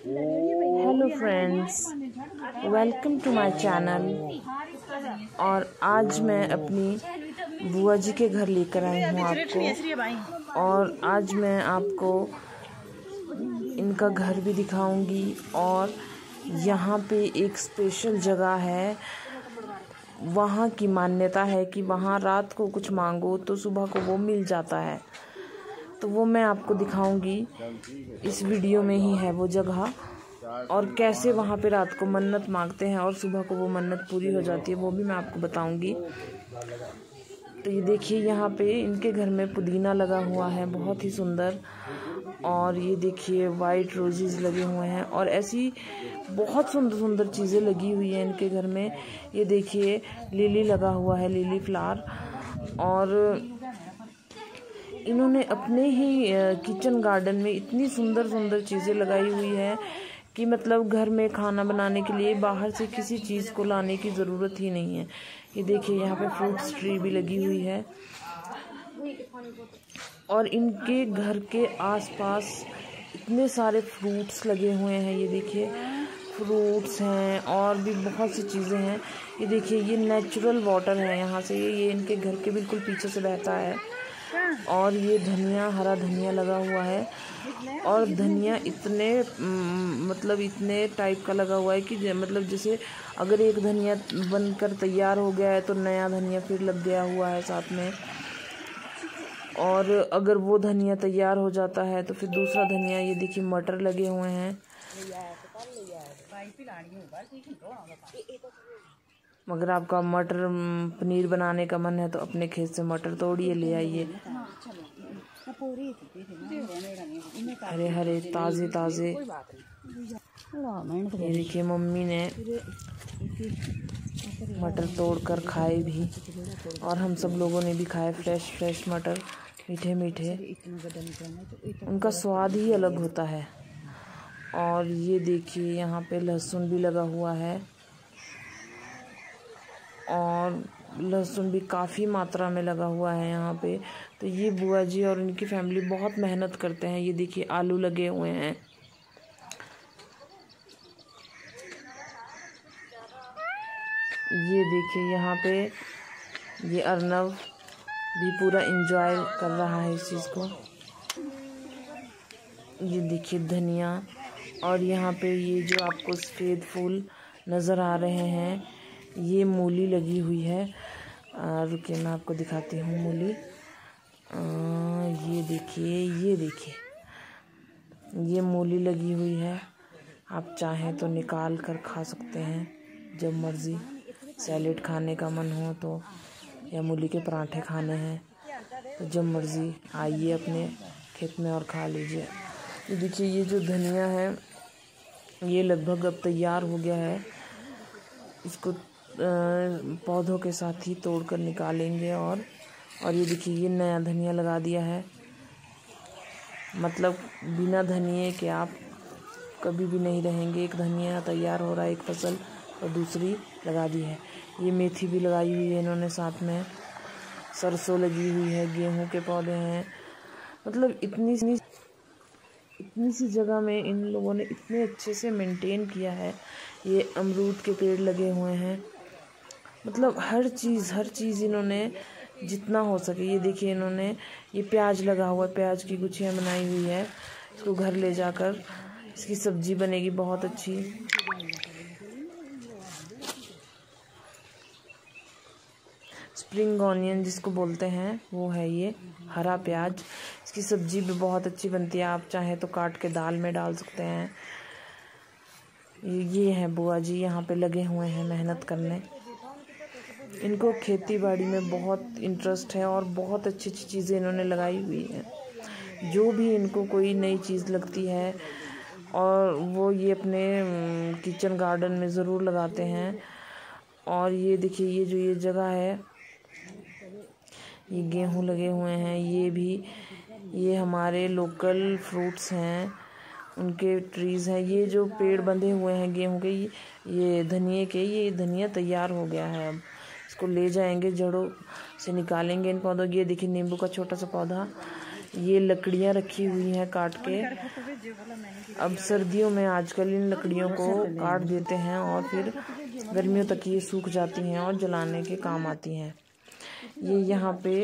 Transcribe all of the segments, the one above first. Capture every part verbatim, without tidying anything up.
Hello friends, welcome to my channel. और आज मैं अपनी बुआ जी के घर लेकर आई हूँ आपको, और आज मैं आपको इनका घर भी दिखाऊंगी। और यहाँ पे एक स्पेशल जगह है, वहाँ की मान्यता है कि वहाँ रात को कुछ मांगो तो सुबह को वो मिल जाता है। तो वो मैं आपको दिखाऊंगी, इस वीडियो में ही है वो जगह, और कैसे वहाँ पे रात को मन्नत मांगते हैं और सुबह को वो मन्नत पूरी हो जाती है, वो भी मैं आपको बताऊंगी। तो ये देखिए, यहाँ पे इनके घर में पुदीना लगा हुआ है, बहुत ही सुंदर। और ये देखिए, वाइट रोजेस लगे हुए हैं, और ऐसी बहुत सुंदर सुंदर चीज़ें लगी हुई हैं इनके घर में। ये देखिए, लिली लगा हुआ है, लिली फ्लावर। और इन्होंने अपने ही किचन गार्डन में इतनी सुंदर सुंदर चीज़ें लगाई हुई है कि मतलब घर में खाना बनाने के लिए बाहर से किसी चीज़ को लाने की ज़रूरत ही नहीं है। ये देखिए, यहाँ पे फ्रूट्स ट्री भी लगी हुई है, और इनके घर के आसपास इतने सारे फ्रूट्स लगे हुए हैं। ये देखिए, फ्रूट्स हैं और भी बहुत सी चीज़ें हैं। ये देखिए, ये नेचुरल वाटर है यहाँ से, ये ये इनके घर के बिल्कुल पीछे से बहता है। और ये धनिया, हरा धनिया लगा हुआ है, और धनिया इतने मतलब इतने टाइप का लगा हुआ है कि मतलब जैसे अगर एक धनिया बनकर तैयार हो गया है तो नया धनिया फिर लग गया हुआ है साथ में, और अगर वो धनिया तैयार हो जाता है तो फिर दूसरा धनिया। ये देखिए, मटर लगे हुए हैं। मगर आपका मटर पनीर बनाने का मन है तो अपने खेत से मटर तोड़िए, ले आइए, हरे हरे ताज़े ताज़े। ये देखिए, मम्मी ने मटर तोड़कर खाए भी, और हम सब लोगों ने भी खाए फ्रेश फ्रेश मटर, मीठे मीठे। उनका स्वाद ही अलग होता है। और ये देखिए, यहाँ पे लहसुन भी लगा हुआ है, और लहसुन भी काफ़ी मात्रा में लगा हुआ है यहाँ पे। तो ये बुआ जी और इनकी फैमिली बहुत मेहनत करते हैं। ये देखिए, आलू लगे हुए हैं। ये देखिए, यहाँ पे ये अर्नव भी पूरा एंजॉय कर रहा है इस चीज़ को। ये देखिए, धनिया। और यहाँ पे ये जो आपको सफ़ेद फूल नज़र आ रहे हैं, ये मूली लगी हुई है। रुकिए, मैं आपको दिखाती हूँ मूली। आ, ये देखिए, ये देखिए, ये मूली लगी हुई है। आप चाहें तो निकाल कर खा सकते हैं जब मर्ज़ी। सैलेड खाने का मन हो तो, या मूली के पराठे खाने हैं तो जब मर्ज़ी आइए अपने खेत में और खा लीजिए। ये देखिए, ये जो धनिया है ये लगभग अब तैयार हो गया है। इसको पौधों के साथ ही तोड़कर निकालेंगे। और और ये देखिए, ये नया धनिया लगा दिया है। मतलब बिना धनिए के आप कभी भी नहीं रहेंगे। एक धनिया तैयार हो रहा है, एक फसल, और दूसरी लगा दी है। ये मेथी भी लगाई हुई है इन्होंने, साथ में सरसों लगी हुई है, गेहूं के पौधे हैं। मतलब इतनी इतनी सी जगह में इन लोगों ने इतने अच्छे से मेंटेन किया है। ये अमरूद के पेड़ लगे हुए हैं। मतलब हर चीज़ हर चीज़ इन्होंने जितना हो सके। ये देखिए, इन्होंने ये प्याज लगा हुआ है, प्याज की गुच्छियाँ बनाई हुई है। इसको घर ले जाकर इसकी सब्जी बनेगी बहुत अच्छी। स्प्रिंग ऑनियन जिसको बोलते हैं वो है ये हरा प्याज। इसकी सब्जी भी बहुत अच्छी बनती है, आप चाहें तो काट के दाल में डाल सकते हैं। ये है बुआ जी, यहाँ पे लगे हुए हैं मेहनत करने। इनको खेती बाड़ी में बहुत इंटरेस्ट है, और बहुत अच्छी अच्छी चीज़ें इन्होंने लगाई हुई हैं। जो भी इनको कोई नई चीज़ लगती है, और वो ये अपने किचन गार्डन में ज़रूर लगाते हैं। और ये देखिए, ये जो ये जगह है, ये गेहूं लगे हुए हैं। ये भी ये हमारे लोकल फ्रूट्स हैं, उनके ट्रीज़ हैं। ये जो पेड़ बंधे हुए हैं गेहूं के, ये धनिए के, ये धनिया तैयार हो गया है। अब इसको ले जाएंगे, जड़ों से निकालेंगे इन पौधों। ये देखिए, नींबू का छोटा सा पौधा, ये लकड़ियाँ रखी हुई हैं काट के। अब सर्दियों में आजकल इन लकड़ियों को काट देते हैं और फिर गर्मियों तक ये सूख जाती हैं और जलाने के काम आती हैं। ये यहाँ पे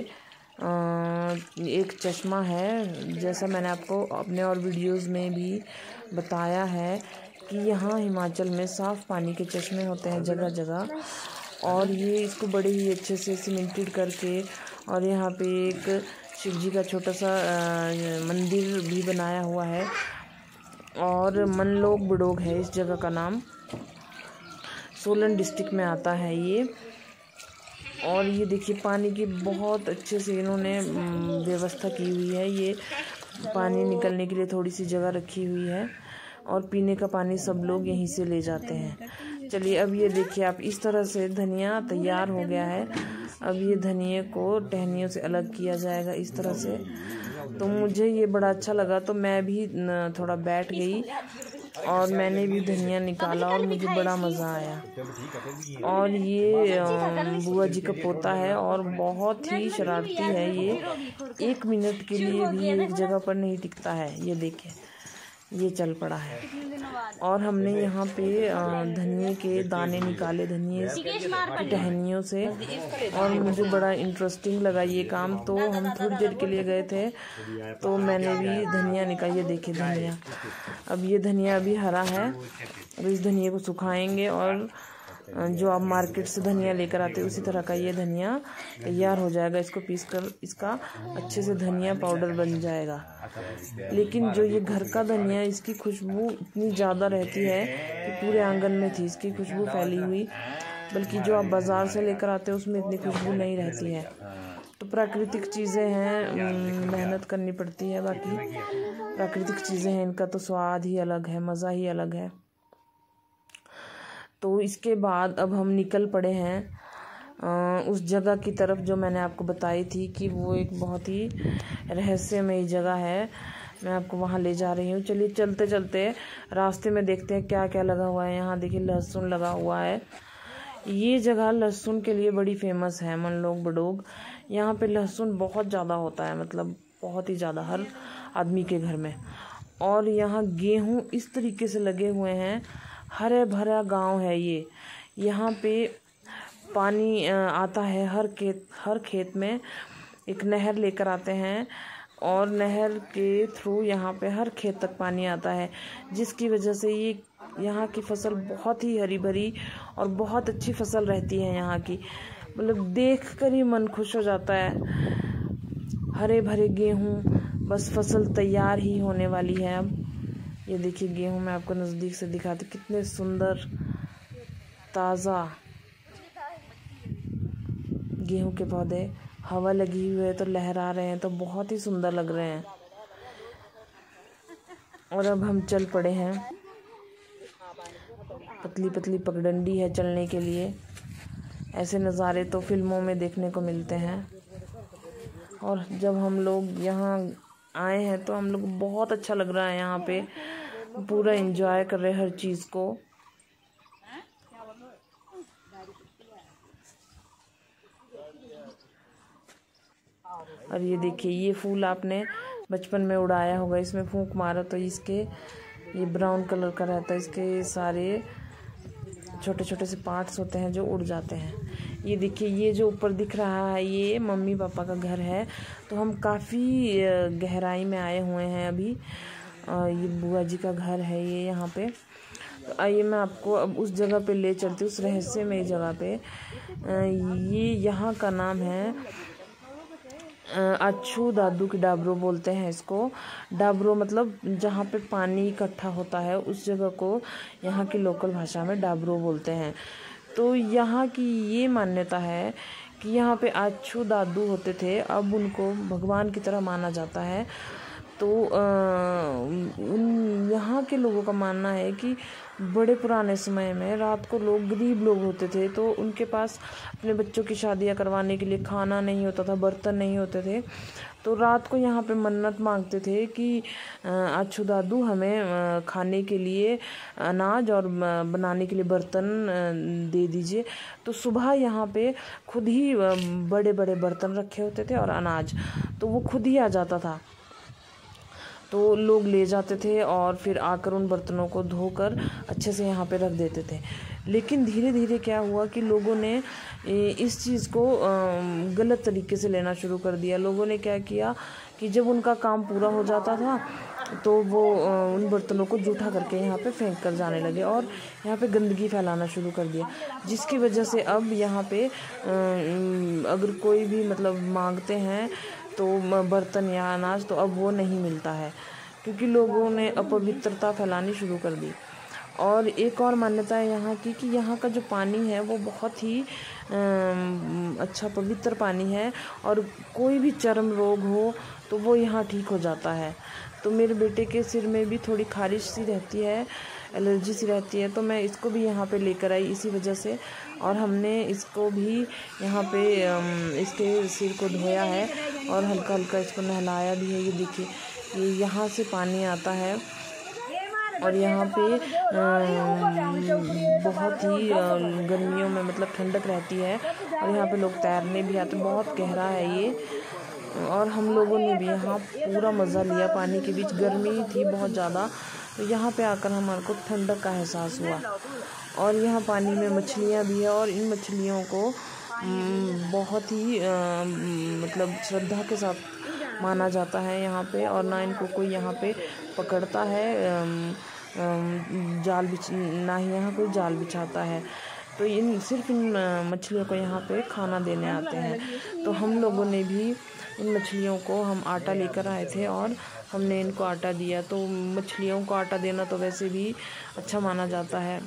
एक चश्मा है, जैसा मैंने आपको अपने और वीडियोस में भी बताया है कि यहाँ हिमाचल में साफ़ पानी के चश्मे होते हैं जगह जगह, और ये इसको बड़े ही अच्छे से सीमेंटेड करके, और यहाँ पे एक शिव जी का छोटा सा मंदिर भी बनाया हुआ है, और मनलोग बड़ोग है इस जगह का नाम। सोलन डिस्ट्रिक्ट में आता है ये। और ये देखिए पानी की बहुत अच्छे से इन्होंने व्यवस्था की हुई है। ये पानी निकलने के लिए थोड़ी सी जगह रखी हुई है, और पीने का पानी सब लोग यहीं से ले जाते हैं। चलिए अब ये देखिए आप, इस तरह से धनिया तैयार हो गया है। अब ये धनिए को टहनियों से अलग किया जाएगा इस तरह से। तो मुझे ये बड़ा अच्छा लगा, तो मैं भी थोड़ा बैठ गई और मैंने भी धनिया निकाला और मुझे बड़ा मज़ा आया। और ये बुआ जी का पोता है और बहुत ही शरारती है ये, एक मिनट के लिए भी एक जगह पर नहीं टिकता है। ये देखिए ये चल पड़ा है। और हमने यहाँ पे धनिए के दाने निकाले धनिए की टहनियों से, और मुझे बड़ा इंटरेस्टिंग लगा ये काम। तो हम थोड़ी देर के लिए गए थे तो मैंने भी धनिया निकाली। ये देखिए धनिया, अब ये धनिया अभी हरा है, और इस धनिया को सुखाएंगे और जो आप मार्केट से धनिया लेकर आते हैं उसी तरह का ये धनिया तैयार हो जाएगा। इसको पीसकर इसका अच्छे से धनिया पाउडर बन जाएगा। लेकिन जो ये घर का धनिया, इसकी खुशबू इतनी ज़्यादा रहती है कि पूरे आंगन में थी इसकी खुशबू फैली हुई, बल्कि जो आप बाज़ार से लेकर आते हैं उसमें इतनी खुशबू नहीं रहती है। तो प्राकृतिक चीज़ें हैं, मेहनत करनी पड़ती है, बाकी प्राकृतिक चीज़ें हैं, इनका तो स्वाद ही अलग है, मज़ा ही अलग है। तो इसके बाद अब हम निकल पड़े हैं आ, उस जगह की तरफ जो मैंने आपको बताई थी कि वो एक बहुत ही रहस्यमयी जगह है। मैं आपको वहाँ ले जा रही हूँ। चलिए चलते चलते रास्ते में देखते हैं क्या क्या लगा हुआ है। यहाँ देखिए लहसुन लगा हुआ है। ये जगह लहसुन के लिए बड़ी फेमस है, मनलोग बड़ोग। यहाँ पे लहसुन बहुत ज़्यादा होता है, मतलब बहुत ही ज़्यादा, हर आदमी के घर में। और यहाँ गेहूँ इस तरीके से लगे हुए हैं, हरे भरा गांव है ये। यहाँ पे पानी आता है हर खेत हर खेत में, एक नहर लेकर आते हैं और नहर के थ्रू यहाँ पे हर खेत तक पानी आता है, जिसकी वजह से ये यहाँ की फसल बहुत ही हरी भरी और बहुत अच्छी फसल रहती है यहाँ की। मतलब देख कर ही मन खुश हो जाता है। हरे भरे गेहूँ, बस फसल तैयार ही होने वाली है अब। ये देखिए गेहूँ मैं आपको नज़दीक से दिखाती, कितने सुंदर ताज़ा गेहूँ के पौधे। हवा लगी हुई है तो लहरा रहे हैं, तो बहुत ही सुंदर लग रहे हैं। और अब हम चल पड़े हैं। पतली पतली पगडंडी है चलने के लिए। ऐसे नज़ारे तो फिल्मों में देखने को मिलते हैं। और जब हम लोग यहाँ आए हैं तो हम लोग बहुत अच्छा लग रहा है। यहाँ पे पूरा एंजॉय कर रहे हैं हर चीज़ को। और ये देखिए ये फूल आपने बचपन में उड़ाया होगा, इसमें फूंक मारा तो इसके ये ब्राउन कलर का रहता है, इसके सारे छोटे छोटे से पार्ट्स होते हैं जो उड़ जाते हैं। ये देखिए ये जो ऊपर दिख रहा है ये मम्मी पापा का घर है। तो हम काफ़ी गहराई में आए हुए हैं अभी। ये बुआ जी का घर है ये यहाँ पे। तो आइए मैं आपको अब उस जगह पे ले चलती हूँ, उस रहस्यमयी जगह पे। ये यहाँ का नाम है अच्छू दादू की डाबरो बोलते हैं इसको। डाबरो मतलब जहाँ पे पानी इकट्ठा होता है उस जगह को यहाँ की लोकल भाषा में डाबरो बोलते हैं। तो यहाँ की ये मान्यता है कि यहाँ पे अच्छू दादू होते थे, अब उनको भगवान की तरह माना जाता है। तो उन यहाँ के लोगों का मानना है कि बड़े पुराने समय में रात को लोग गरीब लोग होते थे, तो उनके पास अपने बच्चों की शादियाँ करवाने के लिए खाना नहीं होता था, बर्तन नहीं होते थे। तो रात को यहाँ पे मन्नत मांगते थे कि अच्छू दादू हमें खाने के लिए अनाज और बनाने के लिए बर्तन दे दीजिए। तो सुबह यहाँ पे खुद ही बड़े बड़े बर्तन रखे होते थे और अनाज, तो वो खुद ही आ जाता था। तो लोग ले जाते थे और फिर आकर उन बर्तनों को धोकर अच्छे से यहाँ पे रख देते थे। लेकिन धीरे धीरे क्या हुआ कि लोगों ने इस चीज़ को गलत तरीके से लेना शुरू कर दिया। लोगों ने क्या किया कि जब उनका काम पूरा हो जाता था तो वो उन बर्तनों को जूठा करके यहाँ पे फेंक कर जाने लगे और यहाँ पे गंदगी फैलाना शुरू कर दिया, जिसकी वजह से अब यहाँ पे अगर कोई भी मतलब मांगते हैं तो बर्तन या अनाज तो अब वो नहीं मिलता है, क्योंकि लोगों ने अपवित्रता फैलानी शुरू कर दी। और एक और मान्यता है यहाँ की कि यहाँ का जो पानी है वो बहुत ही अच्छा पवित्र पानी है और कोई भी चर्म रोग हो तो वो यहाँ ठीक हो जाता है। तो मेरे बेटे के सिर में भी थोड़ी खारिश सी रहती है, एलर्जी सी रहती है, तो मैं इसको भी यहाँ पे लेकर आई इसी वजह से। और हमने इसको भी यहाँ पे इसके सिर को धोया है और हल्का हल्का इसको नहलाया भी है। ये देखिए, ये यहाँ से पानी आता है और यहाँ पे बहुत ही गर्मियों में मतलब ठंडक रहती है और यहाँ पे लोग तैरने भी आते, बहुत गहरा है ये। और हम लोगों ने भी यहाँ पूरा मज़ा लिया। पानी के बीच गर्मी थी बहुत ज़्यादा, तो यहाँ पे आकर हमारे को ठंडक का एहसास हुआ। और यहाँ पानी में मछलियाँ भी है और इन मछलियों को बहुत ही मतलब श्रद्धा के साथ माना जाता है यहाँ पे, और ना इनको कोई यहाँ पे पकड़ता है जाल बिछ ना ही यहाँ कोई जाल बिछाता है। तो इन सिर्फ इन मछलियों को यहाँ पे खाना देने आते हैं। तो हम लोगों ने भी इन मछलियों को, हम आटा लेकर आए थे और हमने इनको आटा दिया। तो मछलियों को आटा देना तो वैसे भी अच्छा माना जाता है।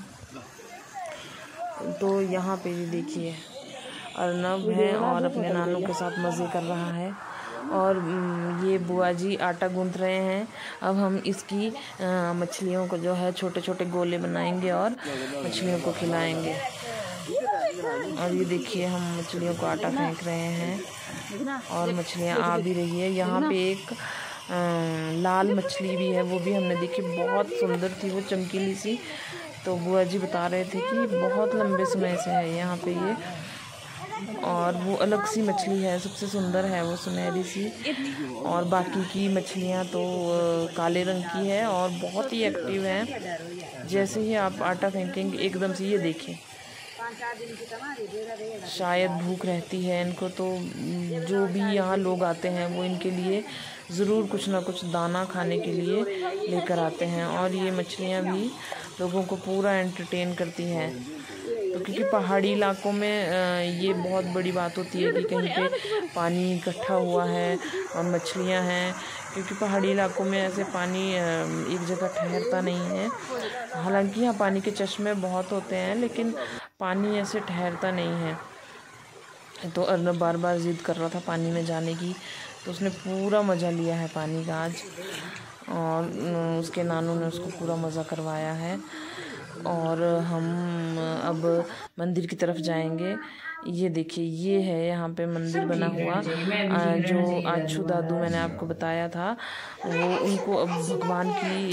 तो यहाँ पे भी देखिए अर्नब है और अपने नानू के साथ मज़े कर रहा है। और ये बुआ जी आटा गूंथ रहे हैं। अब हम इसकी मछलियों को जो है छोटे छोटे गोले बनाएंगे और मछलियों को खिलाएंगे। और ये देखिए हम मछलियों को आटा फेंक रहे हैं और मछलियाँ आ भी रही है। यहाँ पे एक लाल मछली भी है, वो भी हमने देखी, बहुत सुंदर थी वो, चमकीली सी। तो बुआ जी बता रहे थे कि बहुत लंबे समय से है यहाँ पे ये, और वो अलग सी मछली है, सबसे सुंदर है वो, सुनहरी सी। और बाकी की मछलियाँ तो काले रंग की है और बहुत ही एक्टिव हैं। जैसे ही आप आटा फेंकेंगे एकदम से, ये देखिए, शायद भूख रहती है इनको, तो जो भी यहाँ लोग आते हैं वो इनके लिए ज़रूर कुछ ना कुछ दाना खाने के लिए लेकर आते हैं। और ये मछलियाँ भी लोगों को पूरा एंटरटेन करती हैं। तो क्योंकि पहाड़ी इलाकों में ये बहुत बड़ी बात होती है कि कहीं पे पानी इकट्ठा हुआ है और मछलियाँ हैं, क्योंकि पहाड़ी इलाकों में ऐसे पानी एक जगह ठहरता नहीं है। हालांकि यहाँ पानी के चश्मे बहुत होते हैं, लेकिन पानी ऐसे ठहरता नहीं है। तो अर्नब बार बार ज़िद कर रहा था पानी में जाने की, तो उसने पूरा मज़ा लिया है पानी का आज, और उसके नानू ने उसको पूरा मज़ा करवाया है। और हम अब मंदिर की तरफ जाएंगे। ये देखिए, ये है यहाँ पे मंदिर बना हुआ, जो आछू दादू मैंने आपको बताया था, वो उनको अब भगवान की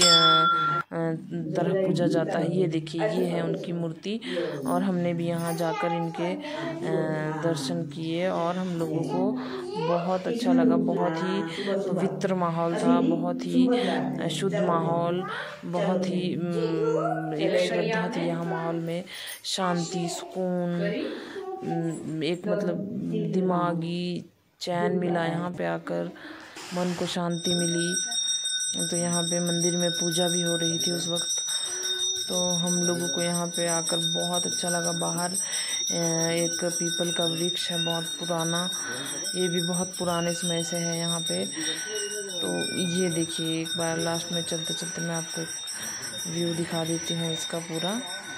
तरह पूजा जाता है। ये देखिए, ये है उनकी मूर्ति, और हमने भी यहाँ जाकर इनके दर्शन किए और हम लोगों को बहुत अच्छा लगा। बहुत ही पवित्र माहौल था, बहुत ही शुद्ध माहौल, बहुत ही एक श्रद्धा थी यहाँ माहौल में, शांति, सुकून, एक मतलब दिमागी चैन मिला यहाँ पे आकर, मन को शांति मिली। तो यहाँ पे मंदिर में पूजा भी हो रही थी उस वक्त, तो हम लोगों को यहाँ पे आकर बहुत अच्छा लगा। बाहर एक पीपल का वृक्ष है बहुत पुराना, ये भी बहुत पुराने समय से है यहाँ पे। तो ये देखिए, एक बार लास्ट में चलते चलते मैं आपको एक व्यू दिखा देती हूँ इसका पूरा।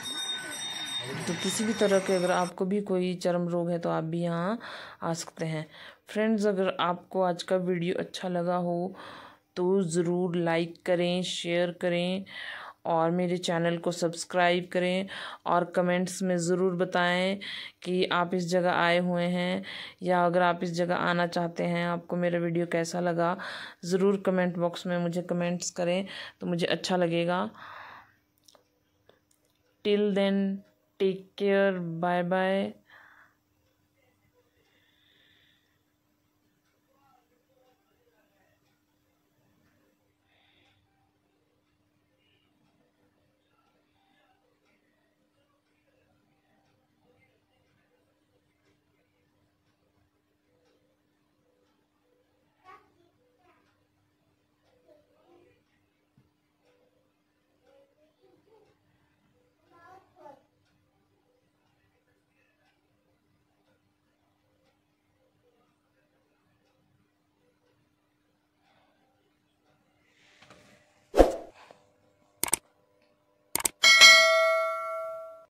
तो किसी भी तरह के अगर आपको भी कोई चर्म रोग है तो आप भी यहाँ आ सकते हैं। फ्रेंड्स, अगर आपको आज का वीडियो अच्छा लगा हो तो ज़रूर लाइक करें, शेयर करें और मेरे चैनल को सब्सक्राइब करें, और कमेंट्स में ज़रूर बताएं कि आप इस जगह आए हुए हैं या अगर आप इस जगह आना चाहते हैं, आपको मेरा वीडियो कैसा लगा। ज़रूर कमेंट बॉक्स में मुझे कमेंट्स करें तो मुझे अच्छा लगेगा। Till then, take care, bye bye.